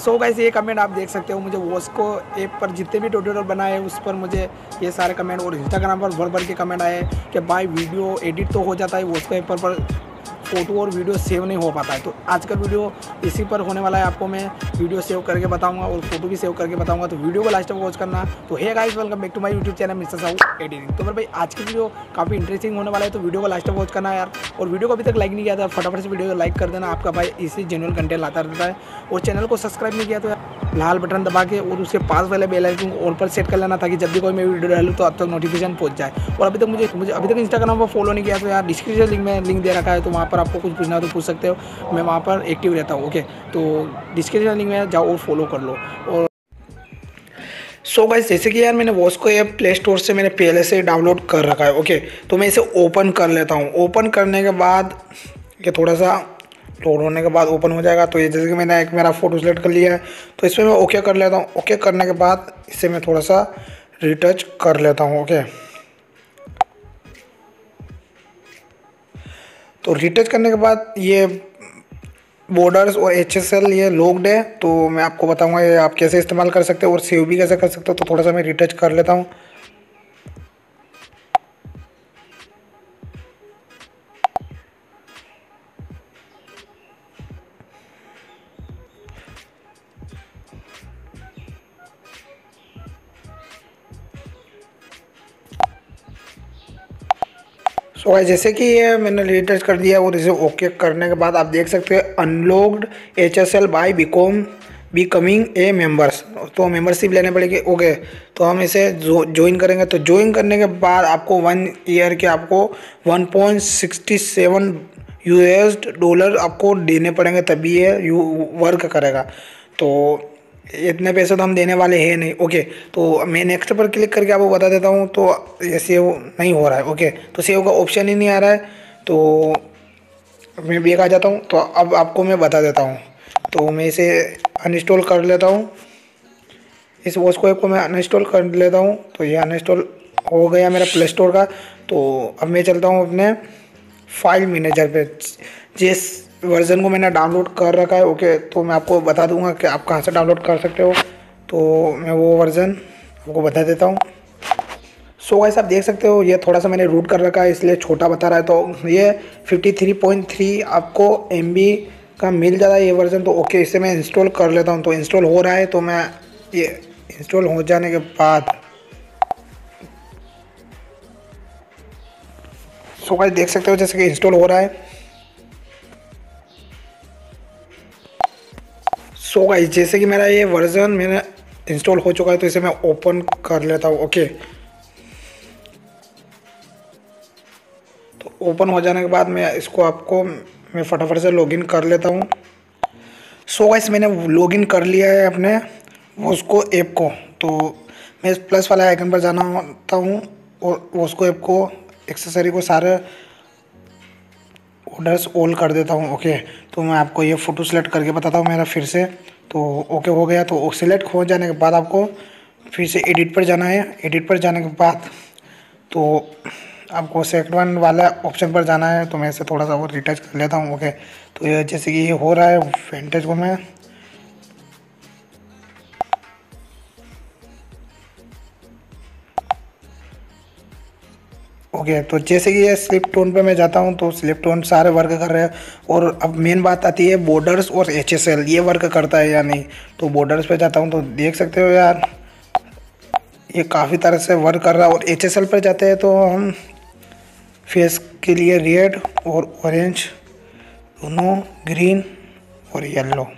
So guys ये comment आप देख सकते हो, मुझे वॉस्को ऐप पर जितने भी ट्यूटोरियल बनाए हैं उस पर मुझे ये सारे कमेंट, और इंस्टाग्राम पर भर भर के कमेंट आए कि भाई वीडियो एडिट तो हो जाता है वॉस्को ऐप पर फ़ोटो और वीडियो सेव नहीं हो पाता है। तो आज का वीडियो इसी पर होने वाला है। आपको मैं वीडियो सेव करके बताऊंगा और फोटो भी सेव करके बताऊंगा, तो वीडियो को लास्ट तक वॉच करना। तो hey guys, welcome back to my YouTube channel mister Sahu editing. तो मेरे भाई आज की वीडियो काफ़ी इंटरेस्टिंग होने वाला है, तो वीडियो को लास्ट तक वॉच करना यार। और वीडियो को अभी तक लाइक नहीं किया था फटाफट से वीडियो को लाइक कर देना, आपका भाई इसी जेन्युइन कंटेंट लाता रहता है। और चैनल को सब्सक्राइब नहीं किया तो लाल बटन दबा के और उसके पास वाले बेल आइकन को ऑल पर सेट कर लेना, ताकि जब भी कोई मैं वीडियो डालूँ तो अब तक नोटिफिकेशन पहुंच जाए। और अभी तक मुझे अभी तक इंस्टाग्राम पर फॉलो नहीं किया तो यार डिस्क्रिप्शन लिंक में लिंक दे रखा है, तो वहाँ पर आपको कुछ पूछना हो तो पूछ सकते हो, मैं वहाँ पर एक्टिव रहता हूँ। ओके, तो डिस्क्रिप्शन लिंक में जाओ और फॉलो कर लो। और सो गाइस, जैसे कि यार मैंने वॉस्को ऐप प्ले स्टोर से मैंने पहले से डाउनलोड कर रखा है। ओके, तो मैं इसे ओपन कर लेता हूँ। ओपन करने के बाद ये थोड़ा सा लोड होने के बाद ओपन हो जाएगा। तो ये जैसे कि मैंने एक मेरा फ़ोटो सेलेक्ट कर लिया है, तो इसमें मैं ओके कर लेता हूँ। ओके करने के बाद इसे मैं थोड़ा सा रिटच कर लेता हूँ। ओके, तो रिटच करने के बाद ये बॉर्डर्स और HSL ये लॉक्ड है, तो मैं आपको बताऊंगा ये आप कैसे इस्तेमाल कर सकते हो और सेव भी कैसे कर सकते हो। तो थोड़ा सा मैं रिटच कर लेता हूँ। सो गाइस, जैसे कि ये मैंने रिटच कर दिया और इसे ओके करने के बाद आप देख सकते हैं unlocked HSL by becoming a members, तो मेंबरशिप लेने पड़ेगी। ओके, तो हम इसे ज्वाइन करेंगे। तो ज्वाइन करने के बाद आपको 1 ईयर के आपको 1.67 US$ आपको देने पड़ेंगे, तभी ये वर्क करेगा। तो इतने पैसे तो हम देने वाले हैं नहीं। ओके, तो मैं नेक्स्ट पर क्लिक करके आपको बता देता हूँ। तो ये सेव नहीं हो रहा है। ओके, तो सेव का ऑप्शन ही नहीं आ रहा है, तो मैं बैक आ जाता हूँ। तो अब आपको मैं बता देता हूँ। तो मैं इसे अनइंस्टॉल कर लेता हूँ, इस वॉस्को ऐप को मैं अनइंस्टॉल कर लेता हूँ। तो ये अनइंस्टॉल हो गया मेरा प्ले स्टोर का। तो अब मैं चलता हूँ अपने फाइल मैनेजर पे, जिस वर्ज़न को मैंने डाउनलोड कर रखा है। ओके, तो मैं आपको बता दूंगा कि आप कहाँ से डाउनलोड कर सकते हो। तो मैं वो वर्ज़न आपको बता देता हूँ। सो गाइस, आप देख सकते हो ये थोड़ा सा मैंने रूट कर रखा है, इसलिए छोटा बता रहा है। तो ये 53.3 आपको MB का मिल जाता है ये वर्ज़न। तो ओके, इसे मैं इंस्टॉल कर लेता हूँ। तो इंस्टॉल हो रहा है, तो मैं ये इंस्टॉल हो जाने के बाद सो गाइस देख सकते हो जैसे कि इंस्टॉल हो रहा है। सो गाइस, जैसे कि मेरा ये वर्ज़न मैंने इंस्टॉल हो चुका है, तो इसे मैं ओपन कर लेता हूँ। ओके, तो ओपन हो जाने के बाद मैं फटाफट से लॉगिन कर लेता हूँ। सो गाइस, मैंने लॉगिन कर लिया है अपने वॉस्को ऐप को। तो मैं इस प्लस वाले आइकन पर जाना होता हूँ और वॉस्को ऐप को एक्सेसरी को सारे ऑर्डर्स ऑल कर देता हूँ। ओके, तो मैं आपको ये फ़ोटो सेलेक्ट करके बताता हूँ मेरा फिर से। तो ओके हो गया। तो सिलेक्ट हो जाने के बाद आपको फिर से एडिट पर जाना है। एडिट पर जाने के बाद तो आपको सेकंड वाला ऑप्शन पर जाना है। तो मैं इसे थोड़ा सा और रिटच कर लेता हूँ। ओके, तो ये जैसे कि ये हो रहा है, फेंटेज को मैं ओके, तो जैसे कि ये स्लिप टोन पे मैं जाता हूँ, तो स्लिप टोन सारे वर्क कर रहे हैं। और अब मेन बात आती है बॉर्डर्स और HSL ये वर्क करता है या नहीं। तो बॉर्डर्स पे जाता हूँ, तो देख सकते हो यार ये काफ़ी तरह से वर्क कर रहा है। और HSL पर जाते हैं तो हम फेस के लिए रेड और ऑरेंज दोनों, ग्रीन और येलो,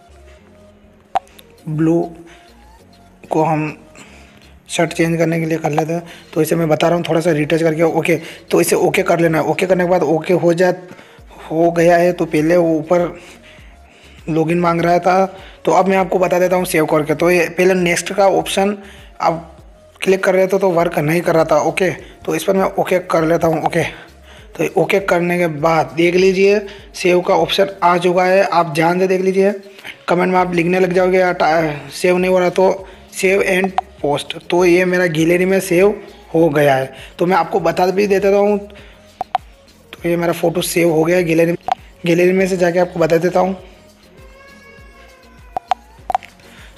ब्लू को हम शर्ट चेंज करने के लिए कर लेते हैं। तो इसे मैं बता रहा हूँ थोड़ा सा रिटच करके। ओके, तो इसे ओके कर लेना है। ओके करने के बाद ओके हो गया है। तो पहले वो ऊपर लॉगिन मांग रहा था, तो अब मैं आपको बता देता हूँ सेव करके। तो ये पहले नेक्स्ट का ऑप्शन आप क्लिक कर रहे थे तो वर्क नहीं कर रहा था। ओके, तो इस पर मैं ओके कर लेता हूँ। ओके, तो ओके करने के बाद देख लीजिए सेव का ऑप्शन आ चुका है। आप ध्यान से देख लीजिए, कमेंट में आप लिखने लग जाओगे यार सेव नहीं हो रहा, तो सेव एंड पोस्ट। तो ये मेरा गैलरी में सेव हो गया है। तो मैं आपको बता भी देता हूँ। तो ये मेरा फ़ोटो सेव हो गया है गैलरी में से जाके आपको बता देता हूँ।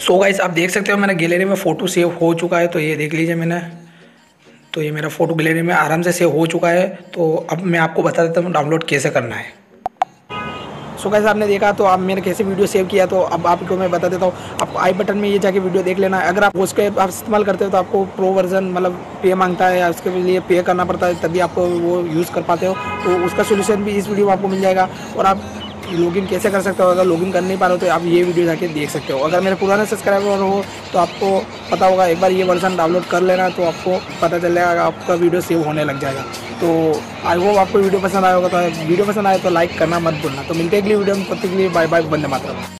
सो गाइस आप देख सकते हो मेरा गैलरी में फ़ोटो सेव हो चुका है। तो ये देख लीजिए मैंने, तो ये मेरा फ़ोटो गैलरी में आराम से सेव हो चुका है। तो अब मैं आपको बता देता हूँ डाउनलोड कैसे करना है। सो गाइस आपने देखा तो आप मैंने कैसे वीडियो सेव किया, तो अब आपको मैं बता देता हूँ। आप आई बटन में ये जाके वीडियो देख लेना है। अगर आप उसके आप इस्तेमाल करते हो तो आपको प्रो वर्जन मतलब पे मांगता है या उसके लिए पे करना पड़ता है, तभी आपको वो यूज़ कर पाते हो। तो उसका सोल्यूशन भी इस वीडियो में आपको मिल जाएगा। और आप लॉगिन कैसे कर सकते हो, अगर लॉगिन कर नहीं पा रहे हो तो आप ये वीडियो जाके देख सकते हो। अगर मेरे पुराने सब्सक्राइबर हो तो आपको पता होगा, एक बार ये वर्जन डाउनलोड कर लेना तो आपको पता चल जाएगा, आपका वीडियो सेव होने लग जाएगा। तो आई होप आपको वीडियो पसंद आया होगा। तो वीडियो पसंद आए तो लाइक करना मत भूलना। तो मिलते हैं अगली वीडियो में, तब तक के लिए बाय बाय, वंदे मातरम।